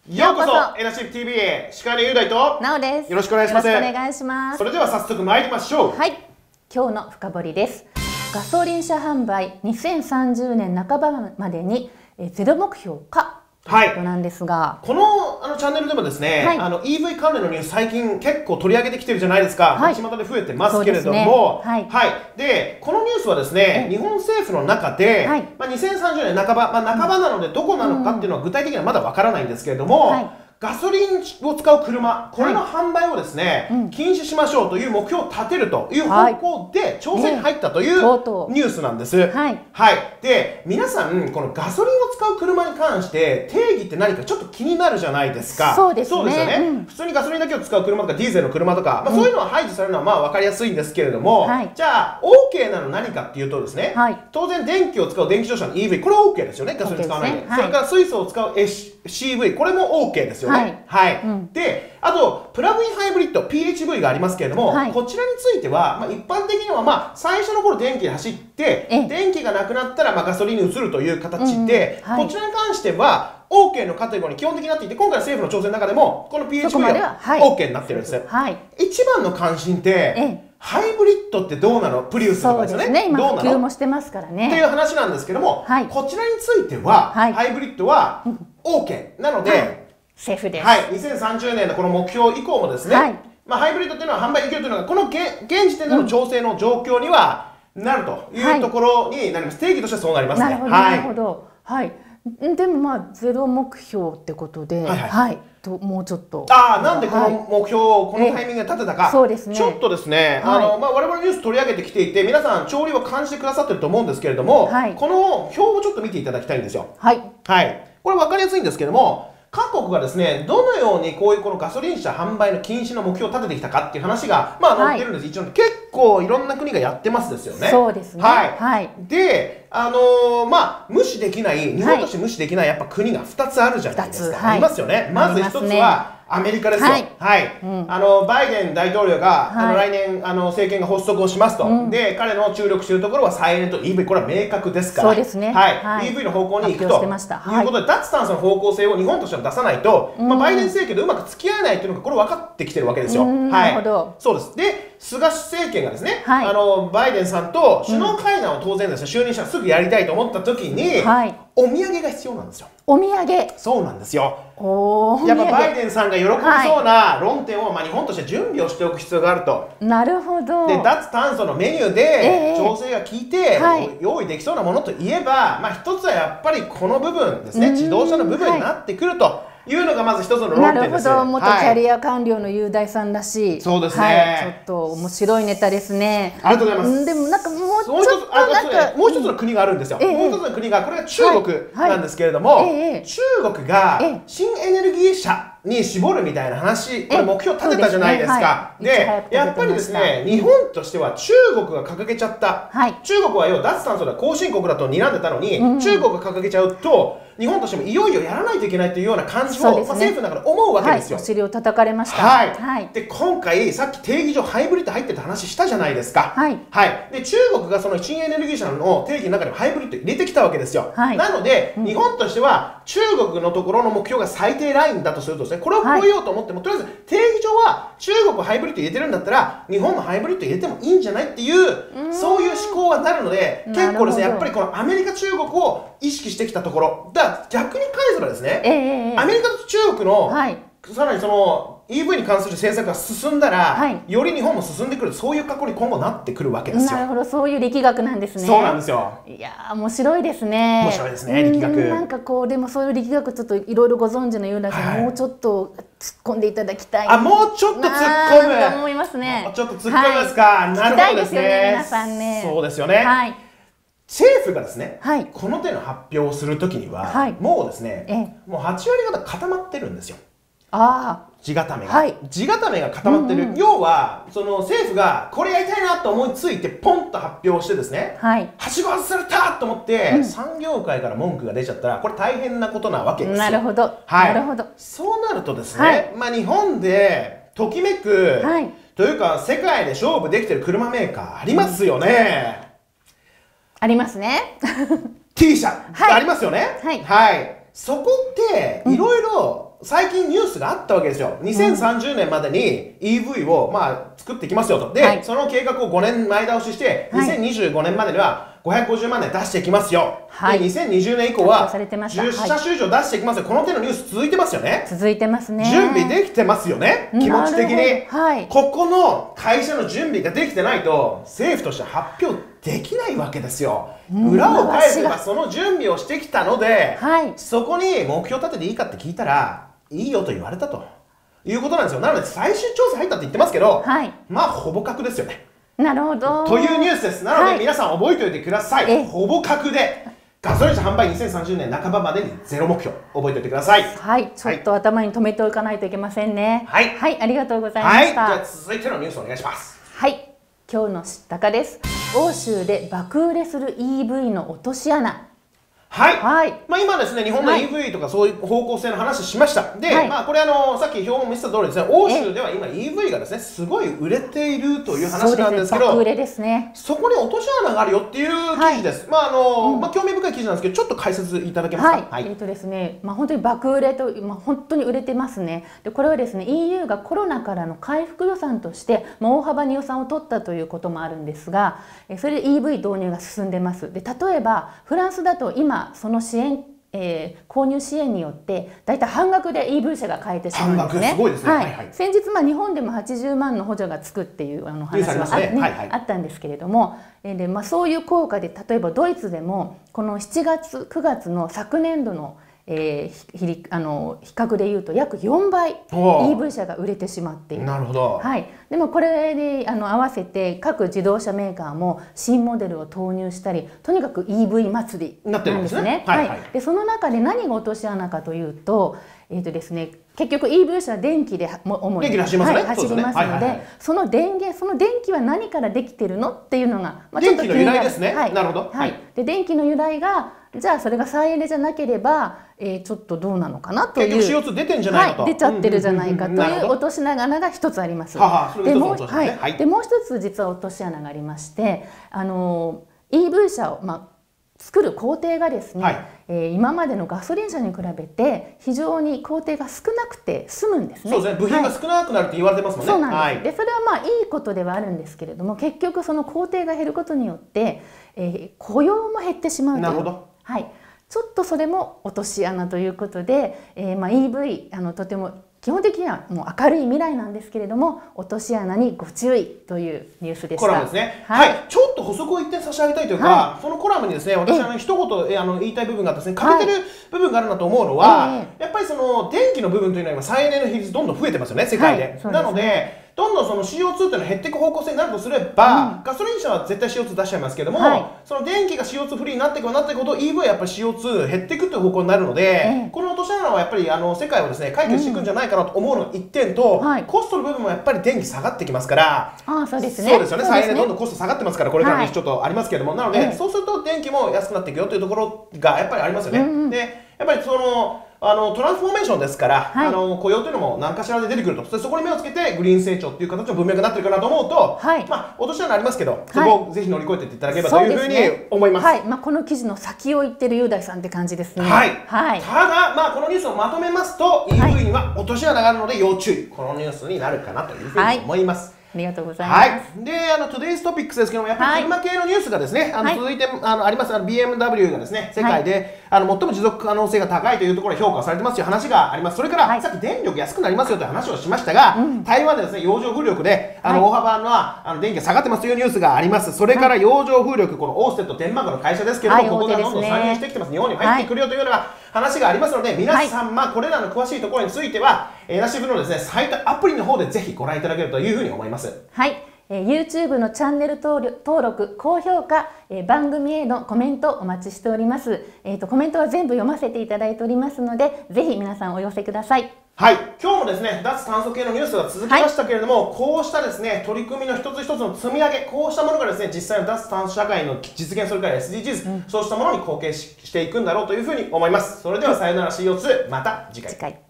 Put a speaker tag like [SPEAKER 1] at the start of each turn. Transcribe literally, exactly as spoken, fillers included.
[SPEAKER 1] ようこそエナシップ ティーブイ へ。司会の雄大と
[SPEAKER 2] なおです。
[SPEAKER 1] よろしくお願いします。
[SPEAKER 2] よろしくお願いします。
[SPEAKER 1] それでは早速参りましょう。
[SPEAKER 2] はい、今日の深掘りです。ガソリン車販売にせんさんじゅうねん半ばまでにゼロ目標かということなんですが、
[SPEAKER 1] このあのチャンネルでもですね、はい、あの イーブイ 関連のニュース最近結構取り上げてきてるじゃないですか。はい、巷で増えてますけれども、はい、はい、でこのニュースはですね、日本政府の中で、はい、まあにせんさんじゅうねん半ば、まあ半ばなのでどこなのかっていうのは具体的にはまだわからないんですけれども。はい、ガソリンを使う車、これの販売をですね、はい、うん、禁止しましょうという目標を立てるという方向で調整に入ったというニュースなんです。はい。はい。で、皆さん、このガソリンを使う車に関して定義って何かちょっと気になるじゃないですか。
[SPEAKER 2] そうですね。
[SPEAKER 1] そうですよね。うん、普通にガソリンだけを使う車とかディーゼルの車とか、まあ、そういうのは排除されるのはまあ分かりやすいんですけれども、はい、じゃあ OK なの何かっていうとですね、はい、当然電気を使う電気自動車の イーブイ、これは OK ですよね。ガソリン使わないで。それから水素を使う シーブイ、これも OK ですよね。はい。はい、うん、で、あとプラグインハイブリッド ピーエイチブイ がありますけれども、はい、こちらについては、まあ、一般的にはまあ最初の頃電気で走って電気がなくなったらまあガソリンに移るという形で、うん、はい、こちらに関しては OK のカテゴリーに基本的になっていて、今回政府の調整の中でもこの ピーエイチブイ は OK になってるんです。はい、一番の関心ってハイブリッドってどうなの、プリウスとかですよね。
[SPEAKER 2] そうですね、今普及もしてますからね。
[SPEAKER 1] っていう話なんですけども、はい、こちらについては、はい、ハイブリッドは OK なので、はい、
[SPEAKER 2] セーフです。
[SPEAKER 1] はい、にせんさんじゅうねんのこの目標以降もですね、はい、まあハイブリッドっていうのは販売できるというのがこの現現時点での調整の状況にはなるというところになります。定義としてはそうなりますね。
[SPEAKER 2] なるほど、なるほど。はい。でもまあゼロ目標ってことで、はい、はい、ともうちょっと。ああ、なんでこの目標をこのタイミングで立てたか。そうですね。ちょっとですね、あのまあ我々ニュース取り上げてきていて、皆さん潮流を感じてくださってると思うんですけれども、はい、この表をちょっと見ていただきたいんですよ。はい。はい。これ分かりやすいんですけども。各国がですね、どのようにこういうこのガソリン車販売の禁止の目標を立ててきたかっていう話が、まあ載ってるんです。はい、一応結構いろんな国がやってますですよね。 そうですね。はい。はい、
[SPEAKER 1] で、あのー、まあ、無視できない、日本として無視できないやっぱ国がふたつあるじゃないですか。はい、ありますよね。まずひとつは、アメリカですよ。はい。はい、うん、あのバイデン大統領が、はい、あの来年あの政権が発足をしますと、うん、で彼の注力しているところはサイレント イーブイ、これは明確ですから、
[SPEAKER 2] そうですね。
[SPEAKER 1] はい。はい、イーブイ の方向に行くということで、脱炭素の方向性を日本としては出さないと、うん、まあバイデン政権でうまく付き合えないというのがこれ分かってきてるわけですよ。はい。なるほど。そうです。で、菅政権がですね、はい、あのバイデンさんと首脳会談を当然ですね、就任したらすぐやりたいと思った時に、はい、お土産が必要なんですよ。
[SPEAKER 2] お土産。そう
[SPEAKER 1] なんですよ。やっぱバイデンさんが喜びそうな論点を、まあ日本として準備をしておく必要があると。
[SPEAKER 2] なるほど。
[SPEAKER 1] で、脱炭素のメニューで調整が効いて、はい、用意できそうなものといえば、まあ一つはやっぱりこの部分ですね、自動車の部分になってくると。いうのがまず一つの論点です。
[SPEAKER 2] なるほど、元キャリア官僚の雄大さんらしい。そうですね。はい、ちょっと面白いネタですね。
[SPEAKER 1] ありがとうございます。
[SPEAKER 2] でもなんかもうちょっとなんか
[SPEAKER 1] もう一つの国があるんですよ。もう一つの国がこれが中国なんですけれども、中国が新エネルギー車に絞るみたいな話、これ目標立てたじゃないですか。で、やっぱりですね、日本としては中国が掲げちゃった。中国は要は脱炭素で後進国だと睨んでたのに、中国が掲げちゃうと。日本としてもいよいよやらないといけないというような感じを、ね、まあ政府の中で思うわけですよ。
[SPEAKER 2] はい、お尻を叩かれました。
[SPEAKER 1] はい。はい、で今回さっき定義上ハイブリッド入ってた話したじゃないですか。はい。はい。で中国がその新エネルギー車の定義の中でもハイブリッド入れてきたわけですよ。はい。なので、うん、日本としては中国のところの目標が最低ラインだとするとですね、これを超えようと思っても、はい、とりあえず定義上は中国ハイブリッド入れてるんだったら日本もハイブリッド入れてもいいんじゃないっていう、うそういう思考がなるので、結構ですねやっぱりこのアメリカ中国を意識してきたところだ。逆に返すのはですね、えー、アメリカと中国の、はい、さらにその イーブイ に関する政策が進んだら、はい、より日本も進んでくる、そういう格好に今後なってくるわけですよ。
[SPEAKER 2] なるほど、そういう力学なんですね。
[SPEAKER 1] そうなんですよ。
[SPEAKER 2] いやー、面白いですね。
[SPEAKER 1] 面白いですね、力学。
[SPEAKER 2] なんかこう、でもそういう力学ちょっといろいろご存知の雄大さん、はい、もうちょっと突っ込んでいただきたい。
[SPEAKER 1] あ、もうちょっと突っ込む。
[SPEAKER 2] 思いますね。
[SPEAKER 1] もうちょっと突っ込みますか。はい、なるほどですね。
[SPEAKER 2] 皆さんね。
[SPEAKER 1] そうですよね。はい。政府がですね、はい、この手の発表をするときには、はい、もうですね、ええ、もうはち割方固まってるんですよ。ああ、地固めが、はい、地固めが固まってる。うんうん、要はその政府がこれやりたいなと思いついてポンと発表してですね、はい、はしご外されたと思って、うん、産業界から文句が出ちゃったらこれ大変なことなわけですよ。
[SPEAKER 2] なるほど、はい、なるほど。
[SPEAKER 1] そうなるとですね、はい、まあ日本でときめく、はい、というか世界で勝負できてる車メーカーありますよね。うん、
[SPEAKER 2] ありますね。
[SPEAKER 1] T 社、はい、ありますよね。はい。はい、そこっていろいろ最近ニュースがあったわけですよ。にせんさんじゅうねんまでに イーブイ をまあ作っていきますよと。で、はい、その計画をごねんまえ倒しして、にせんにじゅうごねんまでにはごひゃくごじゅうまんねん出していきますよ。はい、で、にせんにじゅうねん以降はじゅっしゃしゅ以上出していきますよ。この手のニュース続いてますよね。
[SPEAKER 2] 続いてますね。
[SPEAKER 1] 準備できてますよね。気持ち的に。はい、ここの会社の準備ができてないと、政府として発表できないわけですよ。裏を返せばその準備をしてきたので、はい、そこに目標立てていいかって聞いたら、いいよと言われたということなんですよ。なので最終調査入ったって言ってますけど、はい、まあほぼ確ですよね。
[SPEAKER 2] なるほど。
[SPEAKER 1] というニュースです。なので、はい、皆さん覚えておいてください。ほぼ確でガソリン車販売にせんさんじゅうねん半ばまでにゼロ目標、覚えておいてください。
[SPEAKER 2] はい、ちょっと頭に留めておかないといけませんね。はい、はい、ありがとうございました。
[SPEAKER 1] はい、じゃあ続いてのニュースお願いします。
[SPEAKER 2] はい、今日の知ったかです。欧州で爆売れする イーブイ の落とし穴。
[SPEAKER 1] はい、はい、まあ今ですね、日本の イーブイ とかそういう方向性の話しました。で、はい、まあこれあのさっき表も見せた通りですね、欧州では今 イーブイ がですねすごい売れているという話なんですけど、
[SPEAKER 2] 売れですね。
[SPEAKER 1] そこに落とし穴があるよっていう記事です。はい、まああの、うん、まあ興味深い記事なんですけど、ちょっと解説いただけますか。はい、
[SPEAKER 2] はい、えっとですね、まあ本当に爆売れと、まあ本当に売れてますね。でこれはですね、イーユー がコロナからの回復予算として大幅に予算を取ったということもあるんですが、それで イーブイ 導入が進んでます。で例えばフランスだと今その支援えー、購入支援によってだいたい半額で イーブイ 車が買えてしまうんですね。先日、まあ、日本でもはちじゅうまんの補助がつくっていうあの話が あ,、ねはいはい、あったんですけれども、えーでまあ、そういう効果で例えばドイツでもこのしちがつくがつの昨年度のえー、あの比較でいうと約よんばい イーブイ 車が売れてしまっている。
[SPEAKER 1] なるほど。
[SPEAKER 2] はい、でもこれにあの合わせて各自動車メーカーも新モデルを投入したり、とにかく イーブイ 祭りなんですね。でその中で何が落とし穴かというと、えーとですね、結局 イーブイ 車は電気で主に走りますので、その電源、その電気は何からできてるのっていうのが、
[SPEAKER 1] まあ、ちょっと気になる。電気の由来ですね。はい、なるほど。
[SPEAKER 2] はい。で電気の由来がじゃあそれが再エネじゃなければ、えー、ちょっとどうなのかなという。
[SPEAKER 1] 結局 シーオーツー 出てんじゃないかと。
[SPEAKER 2] はい、出ちゃってるじゃないかという落とし穴が一つあります。でもう一つ実は落とし穴がありまして、あの イーブイ 車をまあ作る工程がですね、はい、えー、今までのガソリン車に比べて非常に工程が少なくて済むんですね。
[SPEAKER 1] そうですね。部品が少なくなるって言われてますもんね。
[SPEAKER 2] はい、そうなんです。でそれはまあいいことではあるんですけれども、結局その工程が減ることによって、えー、雇用も減ってしまうという。
[SPEAKER 1] なるほど。
[SPEAKER 2] はい。ちょっとそれも落とし穴ということで、えー、まあ イーブイ あのとても基本的にはもう明るい未来なんですけれども、落とし穴にご注意というニュースでした。
[SPEAKER 1] コラムですね。はい、はい、ちょっと補足を一点差し上げたいというか、はい、そのコラムにですね、私あの一言あの言いたい部分がですね、欠けてる部分があるなと思うのは、はい、やっぱりその電気の部分というのは今再エネの比率どんどん増えてますよね、世界で。はい、でね、なので。どんどんその シーオーツー というのは減っていく方向性になるとすれば、うん、ガソリン車は絶対 シーオーツー 出しちゃいますけども、はい、その電気が シーオーツー フリーになっていくなっていくほど イーブイ はやっぱり シーオーツー 減っていくという方向になるので、えー、この落とし穴はやっぱりあの世界をですね解決していくんじゃないかなと思うのが一点と、うん、はい、コストの部分もやっぱり電気下がってきますから、
[SPEAKER 2] あ、そうですね。
[SPEAKER 1] そうですよね。再エネどんどんコスト下がってますから、これからちょっとありますけれども、はい、なので、えー、そうすると電気も安くなっていくよというところがやっぱりありますよね。うんうん、でやっぱりそのあのトランスフォーメーションですから、はい、あの雇用というのも何かしらで出てくると、そこに目をつけてグリーン成長っていう形の文脈になってるかなと思うと、はい、まあ落とし穴ありますけど、そこをぜひ乗り越えていっていただければというふうに思います。
[SPEAKER 2] はい、まあこの記事の先を言ってる雄大さんって感じですね。
[SPEAKER 1] はい。はい、ただまあこのニュースをまとめますと、イーブイ には落とし穴があるので要注意。このニュースになるかなというふうに思います。はい、
[SPEAKER 2] ありがとうございます。はい、
[SPEAKER 1] で、あの、トゥデイズトピックスですけども、やっぱり車系のニュースがですね、はい、あの続いてあのあります、あの ビーエムダブリュー がですね、世界で、はい、あの最も持続可能性が高いというところで評価されてますという話があります。それから、はい、さっき電力安くなりますよという話をしましたが、うん、台湾でですね、洋上風力で、あの、はい、大幅なあの電気が下がってますというニュースがあります。それから洋上風力、このオーステッド、デンマークの会社ですけども、はい、ここがどんどん参入してきてます。日本に入ってくるよというような話がありますので、皆さん、はい、まあこれらの詳しいところについては、エナシブのですね、サイトアプリの方でぜひご覧いただけるというふうに思います。
[SPEAKER 2] はい。えー、YouTube のチャンネル登録、高評価、えー、番組へのコメントお待ちしております。えーと、コメントは全部読ませていただいておりますので、ぜひ皆さんお寄せください。
[SPEAKER 1] はい、今日もですね、脱炭素系のニュースが続きましたけれども、はい、こうしたですね、取り組みの一つ一つの積み上げ、こうしたものがですね、実際の脱炭素社会の実現、それから エスディージーズ、うん、そうしたものに貢献 し, していくんだろうというふうに思います。それではさよなら シーオーツー、また次回。次回